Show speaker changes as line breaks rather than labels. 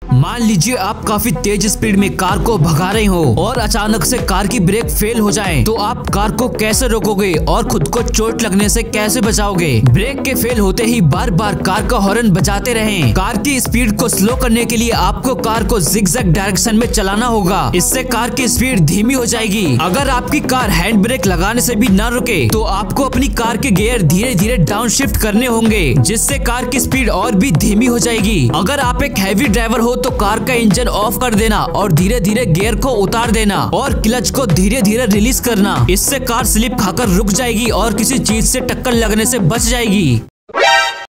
मान लीजिए आप काफी तेज स्पीड में कार को भगा रहे हो और अचानक से कार की ब्रेक फेल हो जाए, तो आप कार को कैसे रोकोगे और खुद को चोट लगने से कैसे बचाओगे? ब्रेक के फेल होते ही बार बार कार का हॉर्न बजाते रहें। कार की स्पीड को स्लो करने के लिए आपको कार को जिगजैग डायरेक्शन में चलाना होगा। इससे कार की स्पीड धीमी हो जाएगी। अगर आपकी कार हैंड ब्रेक लगाने से भी न रुके तो आपको अपनी कार के गियर धीरे धीरे डाउन शिफ्ट करने होंगे, जिससे कार की स्पीड और भी धीमी हो जाएगी। अगर आप एक हैवी ड्राइवर हो तो कार का इंजन ऑफ कर देना और धीरे धीरे गियर को उतार देना और क्लच को धीरे धीरे रिलीज करना। इससे कार स्लिप खाकर रुक जाएगी और किसी चीज से टक्कर लगने से बच जाएगी।